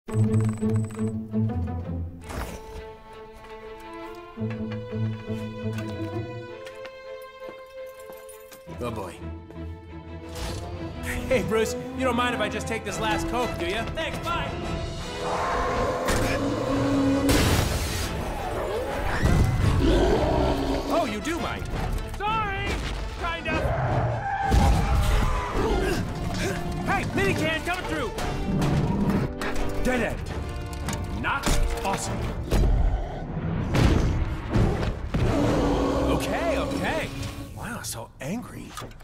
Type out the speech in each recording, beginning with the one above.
Oh boy. Hey, Bruce, you don't mind if I just take this last Coke, do you? Thanks, bye! Oh, you do mind. Sorry! Kind of. Hey, mini-can coming through! Dead end. Not awesome. Okay, okay. Wow, so angry.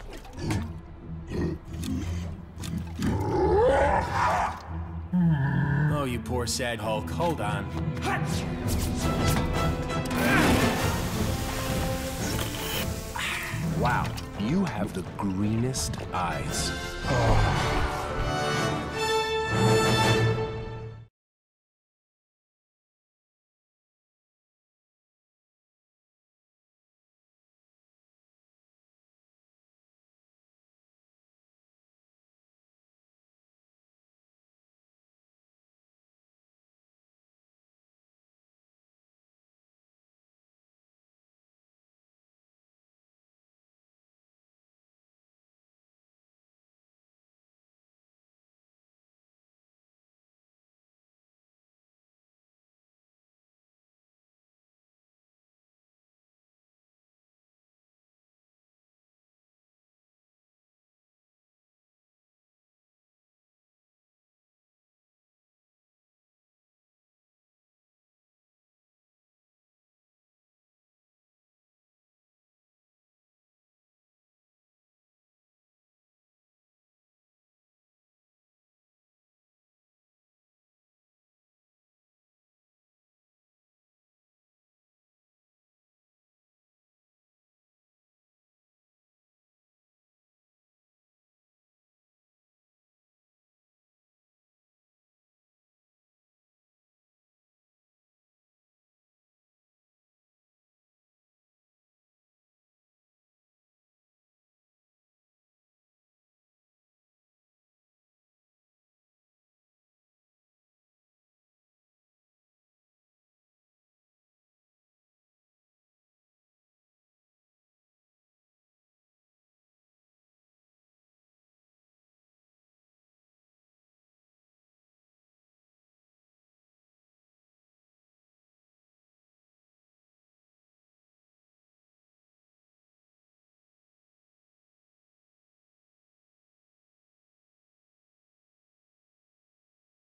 Oh, you poor sad Hulk. Hold on. Wow, you have the greenest eyes. Oh.